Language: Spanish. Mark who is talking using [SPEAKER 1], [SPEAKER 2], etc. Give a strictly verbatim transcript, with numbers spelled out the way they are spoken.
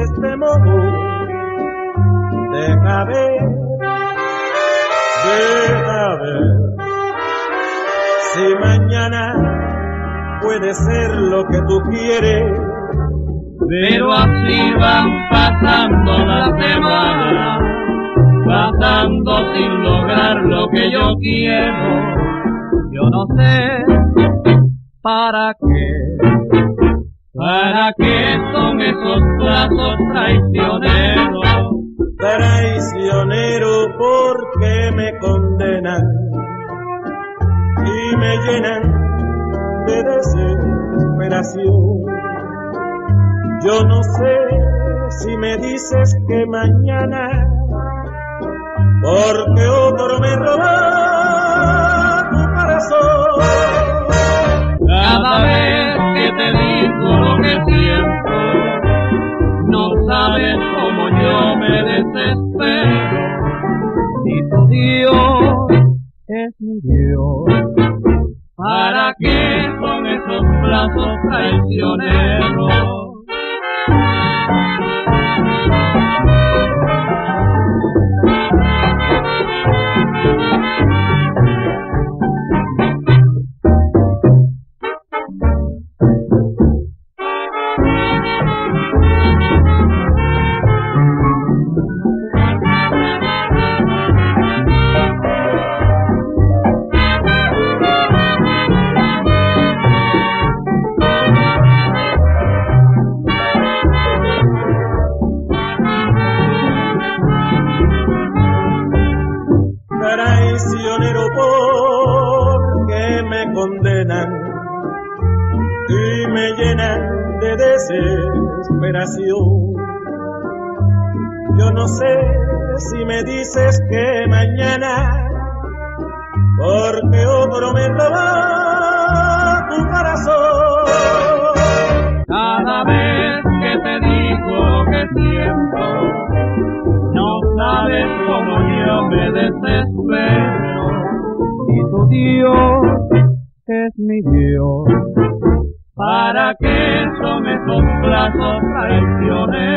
[SPEAKER 1] este modo. Deja ver, deja ver, si mañana puede ser lo que tú quieres.
[SPEAKER 2] Pero así van pasando las semanas, pasando sin lograr lo que yo quiero. Yo no sé para qué, para qué son esos plazos traicioneros.
[SPEAKER 1] Traicionero porque me condenan y me llenan de desesperación. Yo no sé si me dices que mañana, porque otro me roba tu corazón.
[SPEAKER 2] Cada vez que te digo lo que siento, no sabes cómo yo me desespero. Si tu Dios es mi Dios, ¿para qué son esos plazos traicioneros?
[SPEAKER 1] Traicionero porque me condenan y me llenan de desesperación. Yo no sé si me dices que mañana, porque otro me roba tu corazón.
[SPEAKER 2] Cada vez que te digo lo que siento, no sabes cómo yo me desespero. Y tu Dios es mi Dios, ¿para qué son esos plazos traicioneros?